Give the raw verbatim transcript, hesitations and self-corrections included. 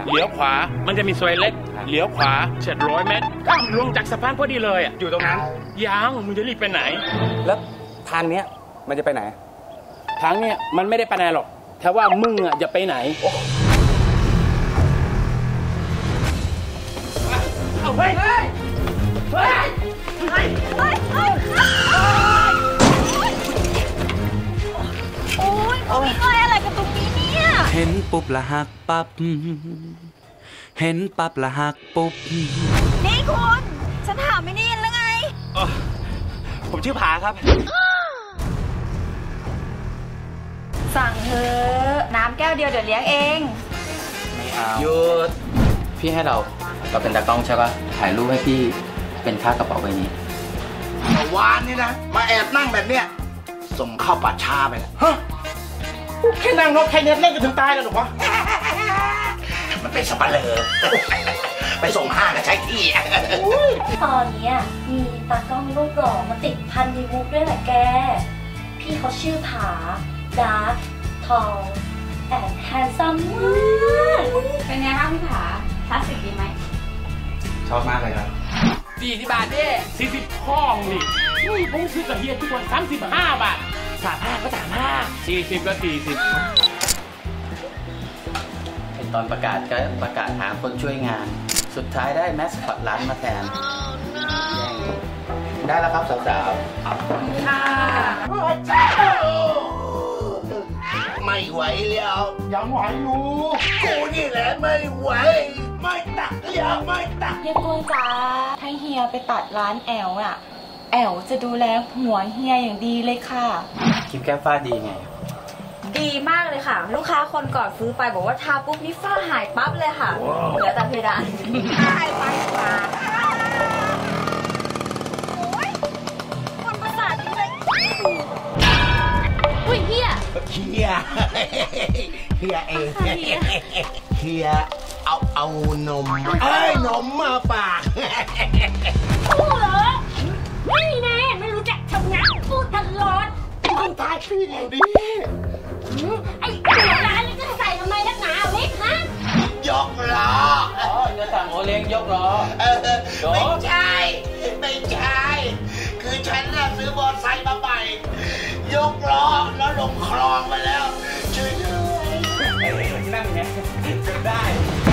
เลี้ยวขวามันจะมีซอยเล็กเลี้ยวขวาเจ็ดร้อยเมตรก็ลงจากสะพานพอดีเลยอ่ะอยู่ตรงนั้นยังมึงจะรีบไปไหนแล้วทางเนี้ยมันจะไปไหนทางเนี้ยมันไม่ได้ไปไหนหรอกแค่ว่ามึงอ่ะจะไปไหนเอาเฮ้ยเฮ้ยเฮ้ยเฮ้ยเฮ้ยโอ้ยเขามีก้อยอะไรกับตรงนี้เนี่ยเห็นปุ๊บละหักปั๊บเห็นปั๊บละหักปุ๊บนี่คุณฉันถามไม่ได้ยินแล้วไงผมชื่อผาครับสั่งเถอะน้ำแก้วเดียวเดี๋ยวเลี้ยงเองไม่เอาหยุดพี่ให้เราเราเป็นตากล้องใช่ป่ะถ่ายรูปให้พี่เป็นค่ากระเป๋าใบนี้เมื่อวานนี่นะมาแอบนั่งแบบเนี้ยส่งเข้าป่าช้าไปแล้วฮะแค่นั่งรถแค่นี้เล่นกันถึงตายแล้วหรอวะมันเป็นสับปะเลอไปส่งห้านะใช้ที่ตอนนี้มีตากล้องรูปหล่อมาติดพันในมุกด้วยแหละแกพี่เขาชื่อผาดาร์คทองแอนด์แฮนซัมมากเป็นไงคะพี่ผาคลาสสิกดีไหมชอบมากเลยครับสี่สิบบาทดิสี่สิบพ่องนี่นี่ผมซื้อกับเฮียทุกคนสามสิบห้าบาทสามห้าก็สามห้าสี่สิบก็สี่สิบตอนประกาศก็ประกาศหาคนช่วยงานสุดท้ายได้แมสคอตร้านมาแทนได้แล้วครับสาวๆขอบคุณค่ะไม่ไหวแล้วยังไหวอยู่กูนี่แหละไม่ไหวไม่ตักยังไม่ตักเฮียกวงจ้าถ้าเฮียไปตัดร้านแอลอ่ะแอลจะดูแลหัวเฮียอย่างดีเลยค่ะคลิปแก้ฝ้าดีไงดีมากเลยค่ะลูกค้าคนก่อนซื้อไปบอกว่าทาปุ๊บนี่ฝ้าหายปั๊บเลยค่ะเหลือแต่เพดานหายไปค่ะโอ้ยคนประสาทนี่เลยอุ้ยเฮียเฮียเฮียเองเฮียเอาเอานมเอ้ยนมมาฝากพูดเหรอไม่แน่ไม่รู้จักทำงานพูดตลอดมึงตายพี่อยู่ดิไอ้หัวร้านนี่จะใส่ทำไมนักหนาเล็กฮะยกล้ออ๋อจะสั่งโอเลี้ยงยกล้อไม่ใช่ไม่ใช่คือฉันน่ะซื้อมอเตอร์ไซค์มาใหม่ยกล้อแล้วลงคลองมาแล้วช่วยด้วยนั่นไงได้